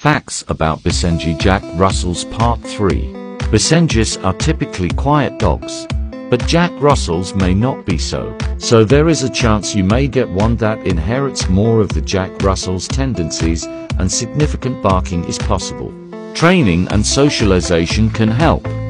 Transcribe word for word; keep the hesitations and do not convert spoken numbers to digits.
Facts about Basenji Jack Russells Part three. Basenjis are typically quiet dogs, but Jack Russells may not be so. So there is a chance you may get one that inherits more of the Jack Russell's tendencies, and significant barking is possible. Training and socialization can help.